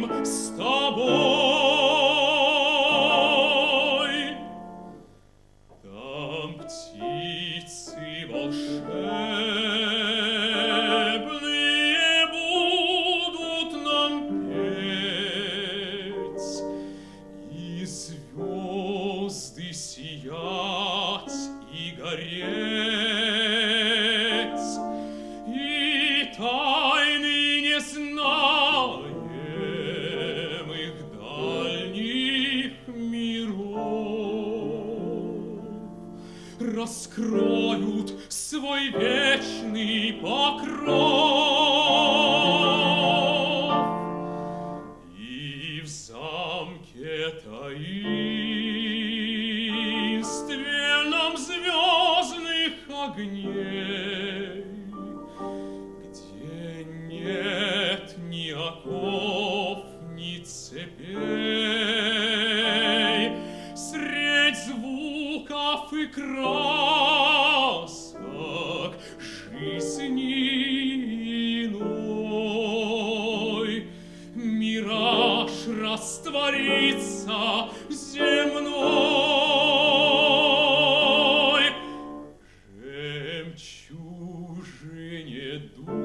будем с тобой. Там птицы волшебные будут нам петь, и звезды сиять и гореть, и тайны не знаемых дальних миров раскроют свой вечный покров, и в замке таинственном звездных огней, где нет ни оков, ни цепей, средь звуков и красок жизни иной, мираж растворится земной, жемчужине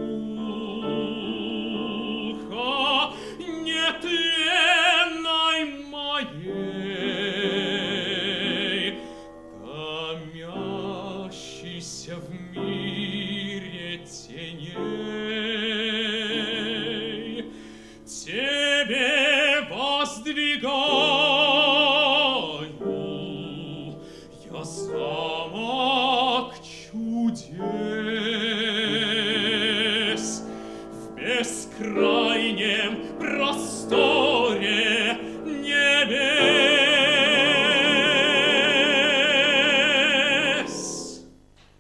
духа нетленной моей, томящейся в мире теней, тебе воздвигаю я замок чудес в бескрайнем просторе небес.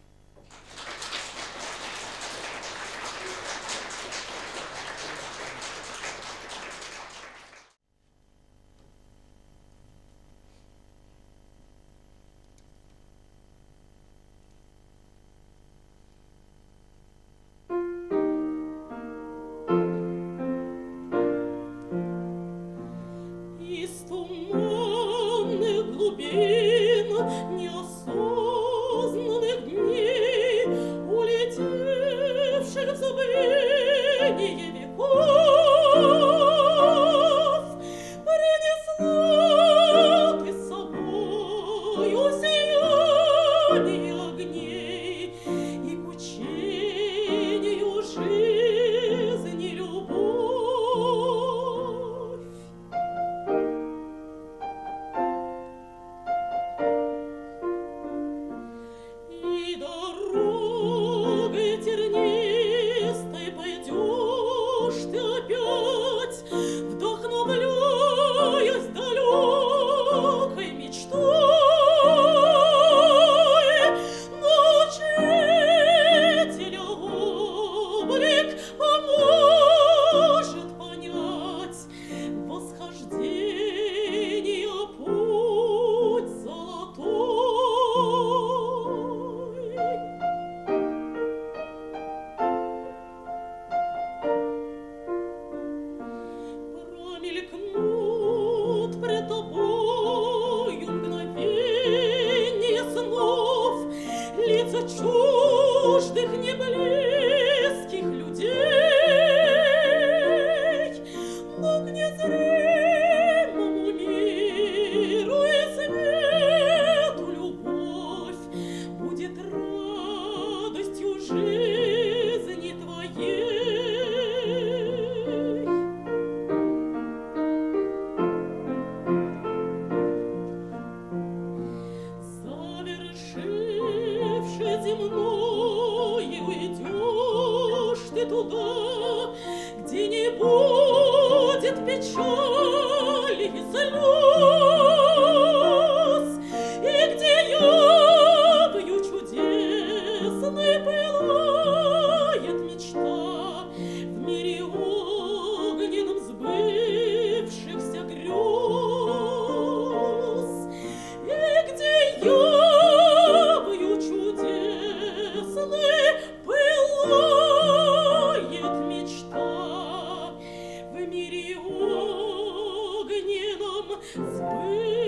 Из туманных глубин неосознанных дней, улетевших в забвение веков, принесла ты с собою сияние огней и к учению жизни любовь. И дорогой тернистой пойдешь ты опять, вдохновляясь далекой мечтой, но учителя облик поможет понять восхождение путь золотой. Промелькнут пред тобою мгновенья снов, лица чуждых неблизких людей, но к незримому миру и свету любовь будет радостью жизни твоей. Завершивши земное, уйдешь ты туда, где не будет печали сбылось.